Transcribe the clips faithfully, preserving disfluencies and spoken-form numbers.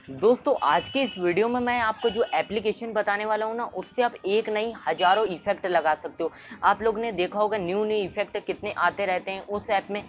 दोस्तों आज के इस वीडियो में मैं आपको जो एप्लीकेशन बताने वाला हूँ ना, उससे आप एक नहीं हज़ारों इफ़ेक्ट लगा सकते हो। आप लोग ने देखा होगा न्यू न्यू इफ़ेक्ट कितने आते रहते हैं उस ऐप में।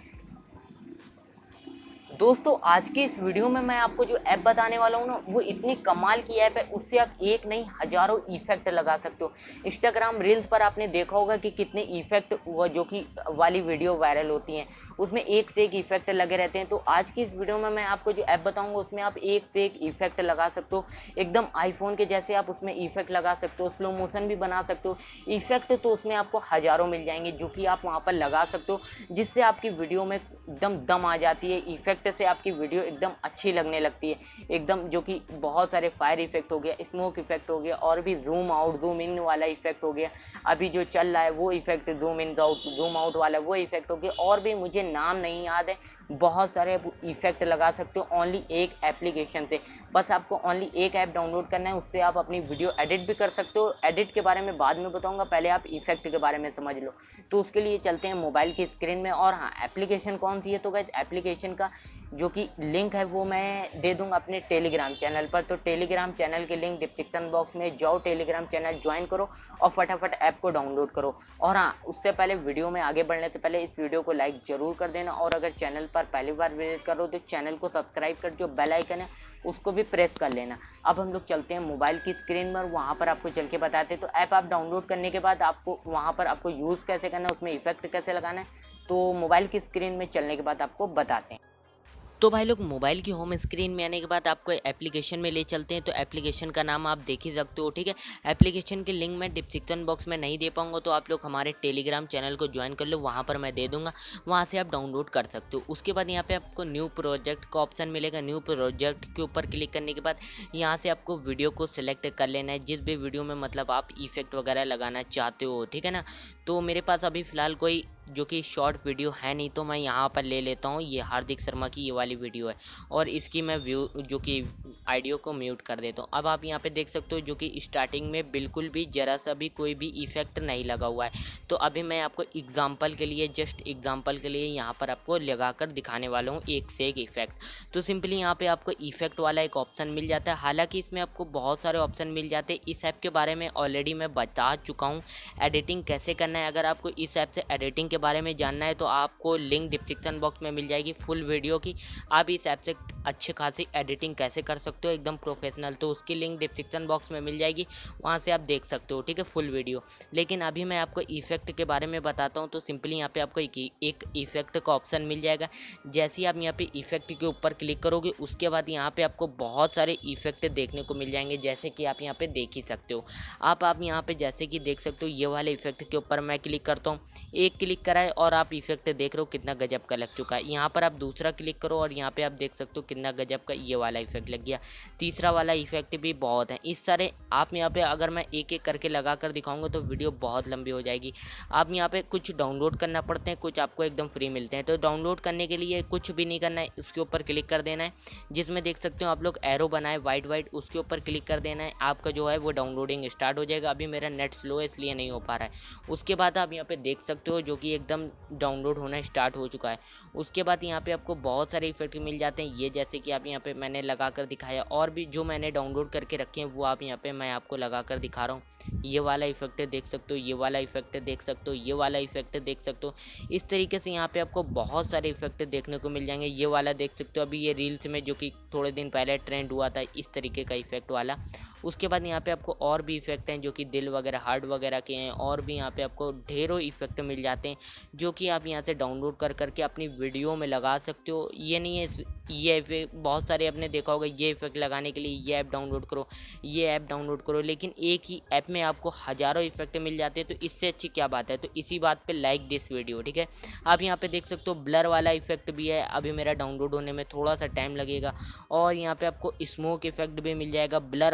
दोस्तों आज की इस वीडियो में मैं आपको जो ऐप बताने वाला हूँ ना, वो इतनी कमाल की ऐप है, उससे आप एक नहीं हज़ारों इफ़ेक्ट लगा सकते हो। इंस्टाग्राम रील्स पर आपने देखा होगा कि कितने इफ़ेक्ट वो जो कि वाली वीडियो वायरल होती हैं, उसमें एक से एक इफ़ेक्ट लगे रहते हैं। तो आज की इस वीडियो में मैं आपको जो ऐप बताऊँगा उसमें आप एक से एक इफ़ेक्ट लगा सकते हो। एकदम आईफ़ोन के जैसे आप उसमें इफ़ेक्ट लगा सकते हो, स्लो मोशन भी बना सकते हो। इफ़ेक्ट तो उसमें आपको हज़ारों मिल जाएँगे जो कि आप वहाँ पर लगा सकते हो, जिससे आपकी वीडियो में एकदम दम आ जाती है। इफ़ेक्ट से आपकी वीडियो एकदम अच्छी लगने लगती है, एकदम जो कि बहुत सारे फायर इफेक्ट हो गया, स्मोक इफेक्ट हो गया, और भी जूम आउट जूम इन वाला इफेक्ट हो गया। अभी जो चल रहा है वो effect zoom in out zoom out वाला वो इफेक्ट हो गया, और भी मुझे नाम नहीं याद है। बहुत सारे इफेक्ट लगा सकते हो ओनली एक एप्लीकेशन से। बस आपको ओनली एक ऐप डाउनलोड करना है, उससे आप अपनी वीडियो एडिट भी कर सकते हो। एडिट के बारे में बाद में बताऊंगा, पहले आप इफेक्ट के बारे में समझ लो। तो उसके लिए चलते हैं मोबाइल की स्क्रीन में। और हाँ, एप्लीकेशन कौन सी है, तो गाइस एप्लीकेशन का जो कि लिंक है वो मैं दे दूंगा अपने टेलीग्राम चैनल पर। तो टेलीग्राम चैनल के लिंक डिस्क्रिप्शन बॉक्स में जाओ, टेलीग्राम चैनल ज्वाइन करो और फटाफट ऐप को डाउनलोड करो। और हाँ, उससे पहले वीडियो में आगे बढ़ने से पहले इस वीडियो को लाइक जरूर कर देना, और अगर चैनल पर पहली बार विजिट करो तो चैनल को सब्सक्राइब कर, जो बेल आइकन है उसको भी प्रेस कर लेना। अब हम लोग चलते हैं मोबाइल की स्क्रीन पर, वहाँ पर आपको चल के बताते हैं। तो ऐप आप डाउनलोड करने के बाद आपको वहाँ पर आपको यूज़ कैसे करना है, उसमें इफेक्ट कैसे लगाना है, तो मोबाइल की स्क्रीन में चलने के बाद आपको बताते हैं। तो भाई लोग मोबाइल की होम स्क्रीन में आने के बाद आपको एप्लीकेशन में ले चलते हैं। तो एप्लीकेशन का नाम आप देख ही सकते हो, ठीक है। एप्लीकेशन के लिंक मैं डिस्क्रिप्शन बॉक्स में नहीं दे पाऊंगा, तो आप लोग हमारे टेलीग्राम चैनल को ज्वाइन कर लो, वहाँ पर मैं दे दूंगा, वहाँ से आप डाउनलोड कर सकते हो। उसके बाद यहाँ पे आपको न्यू प्रोजेक्ट का ऑप्शन मिलेगा। न्यू प्रोजेक्ट के ऊपर क्लिक करने के बाद यहाँ से आपको वीडियो को सिलेक्ट कर लेना है, जिस भी वीडियो में मतलब आप इफेक्ट वगैरह लगाना चाहते हो, ठीक है ना। तो मेरे पास अभी फ़िलहाल कोई जो कि शॉर्ट वीडियो है नहीं, तो मैं यहाँ पर ले लेता हूँ। ये हार्दिक शर्मा की ये वाली वीडियो है, और इसकी मैं व्यू जो कि ऑडियो को म्यूट कर देता हूँ। अब आप यहाँ पे देख सकते हो जो कि स्टार्टिंग में बिल्कुल भी ज़रा सा भी कोई भी इफेक्ट नहीं लगा हुआ है। तो अभी मैं आपको एग्जांपल के लिए जस्ट एग्जांपल के लिए यहाँ पर आपको लगा कर दिखाने वाला हूँ एक से एक इफेक्ट। तो सिंपली यहाँ पे आपको इफेक्ट वाला एक ऑप्शन मिल जाता है। हालांकि इसमें आपको बहुत सारे ऑप्शन मिल जाते हैं। इस ऐप के बारे में ऑलरेडी मैं बता चुका हूँ, एडिटिंग कैसे करना है। अगर आपको इस ऐप से एडिटिंग के बारे में जानना है तो आपको लिंक डिस्क्रिप्शन बॉक्स में मिल जाएगी फुल वीडियो की। आप इस ऐप से अच्छे खासी एडिटिंग कैसे कर सकते हो एकदम प्रोफेशनल, तो उसकी लिंक डिस्क्रिप्शन बॉक्स में मिल जाएगी, वहाँ से आप देख सकते हो, ठीक है, फुल वीडियो। लेकिन अभी मैं आपको इफेक्ट के बारे में बताता हूँ। तो सिंपली यहाँ पे आपको एक एक इफेक्ट का ऑप्शन मिल जाएगा। जैसे ही आप यहाँ पे इफेक्ट के ऊपर क्लिक करोगे, उसके बाद यहाँ पे आपको बहुत सारे इफेक्ट देखने को मिल जाएंगे, जैसे कि आप यहाँ पे देख ही सकते हो। आप आप यहाँ पे जैसे कि देख सकते हो, ये वाले इफेक्ट के ऊपर मैं क्लिक करता हूँ। एक क्लिक करा है और आप इफेक्ट देख रहे हो कितना गजब का लग चुका है। यहाँ पर आप दूसरा क्लिक करो और यहाँ पे आप देख सकते हो कितना गजब का ये वाला इफेक्ट लग गया। तीसरा वाला इफेक्ट भी बहुत है। इस सारे आप यहाँ पे अगर मैं एक एक करके लगा कर दिखाऊंगा तो वीडियो बहुत लंबी हो जाएगी। आप यहाँ पे कुछ डाउनलोड करना पड़ते हैं, कुछ आपको एकदम फ्री मिलते हैं। तो डाउनलोड करने के लिए कुछ भी नहीं करना है, उसके ऊपर क्लिक कर देना है, जिसमें देख सकते हो आप लोग एरो बनाए वाइट वाइट, उसके ऊपर क्लिक कर देना है। आपका जो है वो डाउनलोडिंग स्टार्ट हो जाएगा। अभी मेरा नेट स्लो है इसलिए नहीं हो पा रहा है। उसके बाद आप यहाँ पे देख सकते हो जो कि एकदम डाउनलोड होना स्टार्ट हो चुका है। उसके बाद यहाँ पे आपको बहुत सारे इफेक्ट मिल जाते हैं, ये जैसे कि आप यहाँ पे मैंने लगा कर दिखाया, और भी जो मैंने डाउनलोड करके रखे हैं वो आप यहाँ पे मैं आपको लगा कर दिखा रहा हूँ। ये वाला इफेक्ट देख सकते हो, ये वाला इफेक्ट देख सकते हो, ये वाला इफेक्ट देख सकते हो। इस तरीके से यहाँ पे आपको बहुत सारे इफेक्ट देखने को मिल जाएंगे। ये वाला देख सकते हो, अभी ये रील्स में जो कि थोड़े दिन पहले ट्रेंड हुआ था, इस तरीके का इफेक्ट वाला। उसके बाद यहाँ पे आपको और भी इफेक्ट हैं जो कि दिल वगैरह हार्ट वगैरह के हैं, और भी यहाँ पे आपको ढेरों इफेक्ट मिल जाते हैं जो कि आप यहाँ से डाउनलोड कर करके अपनी वीडियो में लगा सकते हो। ये नहीं है ये इफेक्ट बहुत सारे आपने देखा होगा, ये इफेक्ट लगाने के लिए ये ऐप डाउनलोड करो, ये ऐप डाउनलोड करो, लेकिन एक ही ऐप में आपको हज़ारों इफेक्ट मिल जाते हैं। तो इससे अच्छी क्या बात है। तो इसी बात पे लाइक दिस वीडियो, ठीक है। आप यहाँ पे देख सकते हो ब्लर वाला इफेक्ट भी है, अभी मेरा डाउनलोड होने में थोड़ा सा टाइम लगेगा। और यहाँ पे आपको स्मोक इफेक्ट भी मिल जाएगा, ब्लर वाला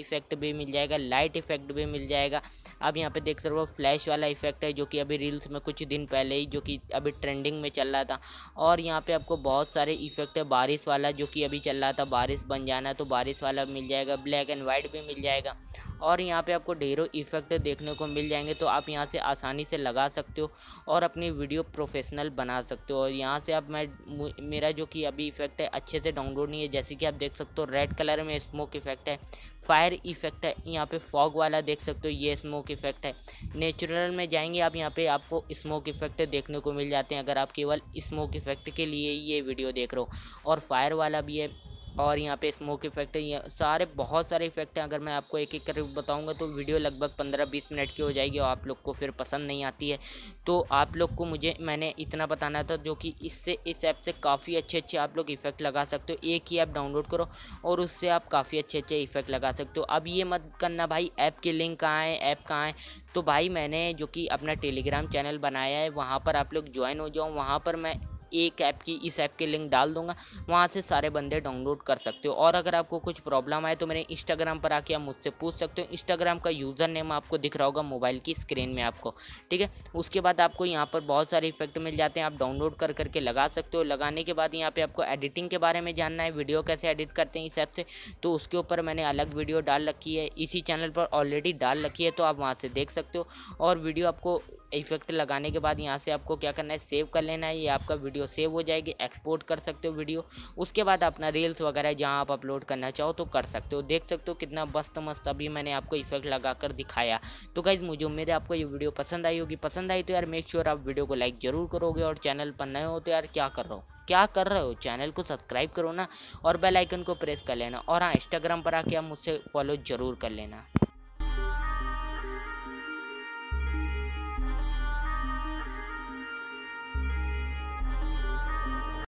इफेक्ट भी मिल जाएगा, लाइट इफेक्ट भी मिल जाएगा। आप यहाँ पे देख सकते हो फ्लैश वाला इफेक्ट है जो कि अभी रील्स में कुछ दिन पहले ही जो कि अभी ट्रेंडिंग में चल रहा था। और यहाँ पे आपको बहुत सारे इफेक्ट है, बारिश वाला जो कि अभी चल रहा था, बारिश बन जाना, तो बारिश वाला मिल जाएगा, ब्लैक एंड वाइट भी मिल जाएगा। और यहाँ पे आपको ढेरों इफेक्ट देखने को मिल जाएंगे, तो आप यहाँ से आसानी से लगा सकते हो और अपनी वीडियो प्रोफेशनल बना सकते हो। और यहाँ से आप मैं मेरा जो कि अभी इफेक्ट है अच्छे से डाउनलोड नहीं है, जैसे कि आप देख सकते हो रेड कलर में स्मोक इफेक्ट है, फायर इफेक्ट है, यहाँ पे फॉग वाला देख सकते हो ये स्मोक इफेक्ट है। नेचुरल में जाएंगे आप, यहाँ पे आपको स्मोक इफेक्ट देखने को मिल जाते हैं अगर आप केवल स्मोक इफेक्ट के लिए ये वीडियो देख रहे हो। और फायर वाला भी है, और यहाँ पे स्मोक इफेक्ट है, ये सारे बहुत सारे इफेक्ट हैं। अगर मैं आपको एक एक करके बताऊंगा तो वीडियो लगभग पंद्रह बीस मिनट की हो जाएगी और आप लोग को फिर पसंद नहीं आती है। तो आप लोग को मुझे मैंने इतना बताना था जो कि इससे इस ऐप से काफ़ी अच्छे अच्छे आप लोग इफेक्ट लगा सकते हो। एक ही ऐप डाउनलोड करो और उससे आप काफ़ी अच्छे अच्छे इफेक्ट लगा सकते हो। अब ये मत करना भाई ऐप की लिंक कहाँ है, ऐप कहाँ है, तो भाई मैंने जो कि अपना टेलीग्राम चैनल बनाया है, वहाँ पर आप लोग ज्वाइन हो जाओ। वहाँ पर मैं एक ऐप की इस ऐप की लिंक डाल दूंगा, वहाँ से सारे बंदे डाउनलोड कर सकते हो। और अगर आपको कुछ प्रॉब्लम आए तो मेरे इंस्टाग्राम पर आके आप मुझसे पूछ सकते हो। इंस्टाग्राम का यूज़र नेम आपको दिख रहा होगा मोबाइल की स्क्रीन में आपको, ठीक है। उसके बाद आपको यहाँ पर बहुत सारे इफेक्ट मिल जाते हैं, आप डाउनलोड कर करके लगा सकते हो। लगाने के बाद यहाँ पे आपको एडिटिंग के बारे में जानना है, वीडियो कैसे एडिट करते हैं इस ऐप से, तो उसके ऊपर मैंने अलग वीडियो डाल रखी है, इसी चैनल पर ऑलरेडी डाल रखी है, तो आप वहाँ से देख सकते हो। और वीडियो आपको इफेक्ट लगाने के बाद यहाँ से आपको क्या करना है, सेव कर लेना है। ये आपका वीडियो सेव हो जाएगी, एक्सपोर्ट कर सकते हो वीडियो। उसके बाद अपना रील्स वगैरह जहाँ आप अपलोड करना चाहो तो कर सकते हो। देख सकते हो कितना मस्त मस्त अभी मैंने आपको इफेक्ट लगा कर दिखाया। तो गाइज़ मुझे उम्मीद है आपको ये वीडियो पसंद आई होगी। पसंद आई तो यार मेक श्योर आप वीडियो को लाइक जरूर करोगे, और चैनल पर नए हो तो यार क्या कर रहे हो क्या कर रहे हो चैनल को सब्सक्राइब करो ना, और बेल आइकन को प्रेस कर लेना। और हाँ, इंस्टाग्राम पर आके आप मुझसे फॉलो जरूर कर लेना।